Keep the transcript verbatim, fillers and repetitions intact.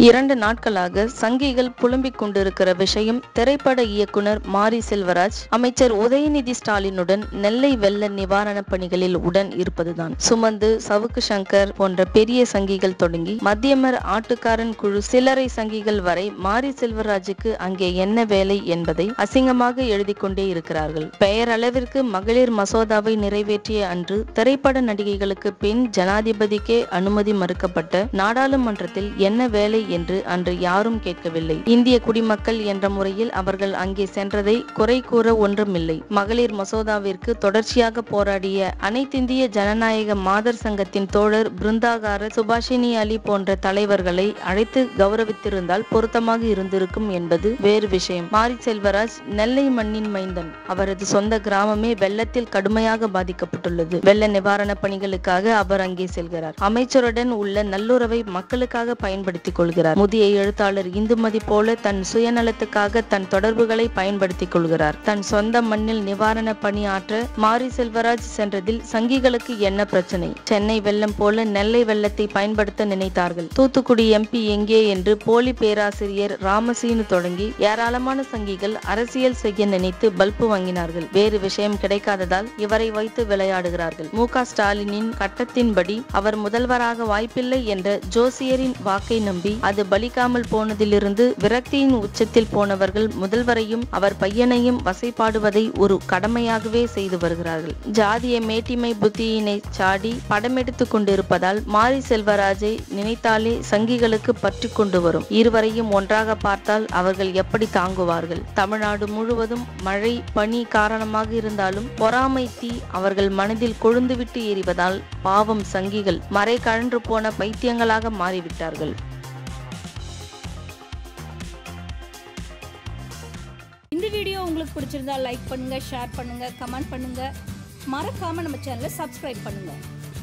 இரண்டு நாட்களாக சங்கிகள் புலம்பிக் கொண்டிருக்கிற விஷயம் திரைப்பட இயக்குனர் மாரி செல்வராஜ் அமைச்சர் உதயநிதி ஸ்டாலினுடன் நெல்லை வெள்ள நிவாரண பணிகளில் உடன் இருப்பதுதான். சுமந்து, சவுக்கு சங்கர் போன்ற பெரிய சங்கிகள் தொடங்கி மத்தியமர் ஆட்டுக்காரன் குழு சில்லறை சங்கிகள் வரை மாரி செல்வராஜுக்கு அங்கே என்ன வேலை என்பதை அசிங்கமாக எழுதி கொண்டே இருக்கிறார்கள். பெயரளவிற்கு மகளிர் மசோதாவை நிறைவேற்றிய அன்று திரைப்பட நடிகைகளுக்கு பெண் ஜனாதிபதிக்கே அனுமதி மறுக்கப்பட்ட நாடாளுமன்றத்தில் என்ன வேலை என்று அன்று யாரும் கேட்கவில்லை. இந்திய குடிமக்கள் என்ற முறையில் அவர்கள் அங்கே சென்றதை குறை கூற ஒன்றுமில்லை. மகளிர் மசோதாவிற்கு தொடர்ச்சியாக போராடிய அனைத்திந்திய ஜனநாயக மாதர் சங்கத்தின் தோழர் பிருந்தாகார சுபாஷினி அலி போன்ற தலைவர்களை அழைத்து கௌரவித்திருந்தால் பொருத்தமாக இருந்திருக்கும் என்பது வேறு விஷயம். மாரி செல்வராஜ் நெல்லை மண்ணின் மைந்தன். அவரது சொந்த கிராமமே வெள்ளத்தில் கடுமையாக பாதிக்கப்பட்டுள்ளது. வெள்ள நிவாரண பணிகளுக்காக அவர் அங்கே செல்கிறார். அமைச்சருடன் உள்ள நல்லுறவை மக்களுக்காக பயன்படுத்திக் கொள்கிறார். முதிய எழுத்தாளர் இந்துமதி போல தன் சுயநலத்துக்காக தன் தொடர்புகளை பயன்படுத்திக் கொள்கிறார். தன் சொந்த மண்ணில் நிவாரண பணி ஆற்ற மாரி செல்வராஜ் சென்றதில் சங்கிகளுக்கு என்ன பிரச்சனை? சென்னை வெள்ளம் போல நெல்லை வெள்ளத்தை பயன்படுத்த நினைத்தார்கள். தூத்துக்குடி எம்பி எங்கே என்று போலி பேராசிரியர் ராமசீனு தொடங்கி ஏராளமான சங்கிகள் அரசியல் செய்ய நினைத்து பல்பு வாங்கினார்கள். வேறு விஷயம் கிடைக்காததால் இவரை வைத்து விளையாடுகிறார்கள். மு க ஸ்டாலினின் கட்டத்தின்படி அவர் முதல்வராக வாய்ப்பில்லை என்ற ஜோசியரின் வாக்கை நம்பி அது பலிக்காமல் போனதிலிருந்து விரக்தியின் உச்சத்தில் போனவர்கள் முதல்வரையும் அவர் பையனையும் வசைபாடுவதை ஒரு கடமையாகவே செய்து வருகிறார்கள். ஜாதிய மேட்டிமை புத்தியினை சாடி படமெடுத்து கொண்டிருப்பதால் மாரி செல்வராஜை நினைத்தாலே சங்கிகளுக்கு பற்றி கொண்டு வரும். இருவரையும் ஒன்றாக பார்த்தால் அவர்கள் எப்படி தாங்குவார்கள்? தமிழ்நாடு முழுவதும் மழை பனி காரணமாக இருந்தாலும் பொறாமை தீ அவர்கள் மனதில் கொழுந்துவிட்டு எறிவதால் பாவம் சங்கிகள் மறை கழன்று போன பைத்தியங்களாக மாறிவிட்டார்கள். இந்த வீடியோ உங்களுக்கு பிடிச்சிருந்தா லைக் பண்ணுங்க, ஷேர் பண்ணுங்க, கமெண்ட் பண்ணுங்க. மறக்காம நம்ம சேனலை சப்ஸ்கிரைப் பண்ணுங்க.